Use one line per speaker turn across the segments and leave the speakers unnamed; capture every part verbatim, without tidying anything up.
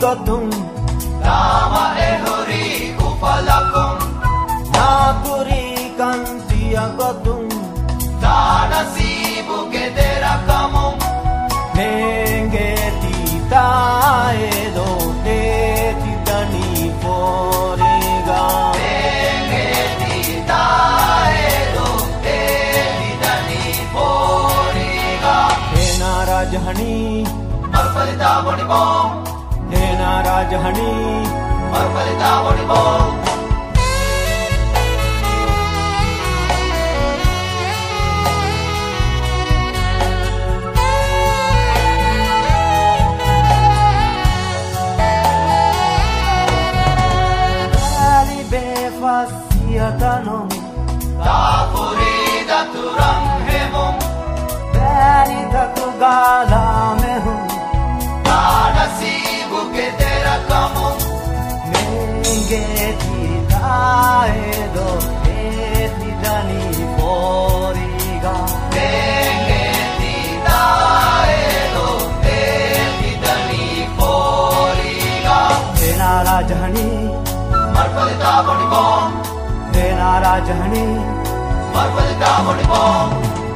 gotun
Tama e huri kupalakong
Nakuri kantia gotun
Tana sibu gedera kamong
Nenge tita edo te titani foriga
Nenge tita edo te titani foriga
Hena rajhani
Marpalita bonibong
Hena rajhani
Marpalita bonibong
Tanong
Tapurida turang hemong
Beri takugala mehun
Tana sibu gedera kamong
Menge tita edo eti dani foriga
Nenge tita edo eti dani foriga
Hena rajhani
Marpalita bonibong
Hena rajhani
Marpalita bonibong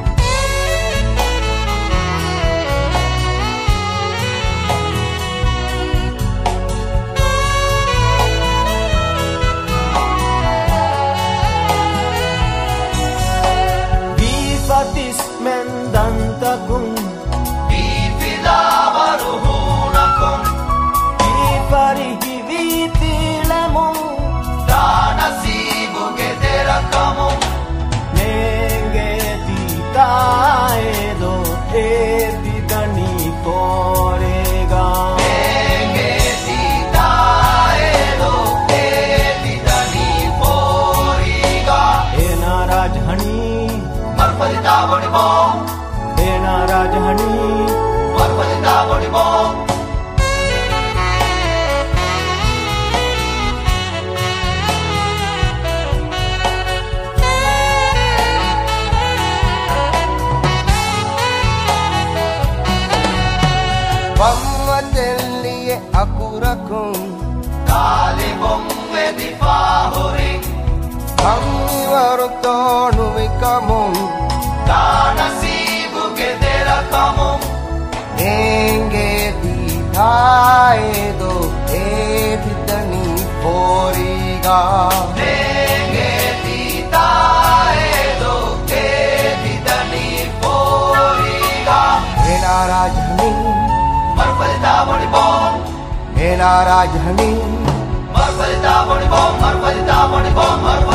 Bifatis mendantakung
Bifila baruhunakong
Bifarihi vitilemong
Tana sibu gedera kamong
Nenge tita edo eti dani foriga
Nenge tita edo eti dani foriga
Hena rajhani
Marpalita bonibong
Hena rajhani
Marpalita bonibong
Pamatelie akurakong
Kalibong edi fahuring
Kami warotonu ikamong
Tana sibu gedera kamong
Nenge tita edo eti dani foriga
Nenge tita edo eti dani foriga
Hena rajhani
Marpalita bonibong
Hena rajhani
Marpalita bonibong Marpalita bonibong Marpalita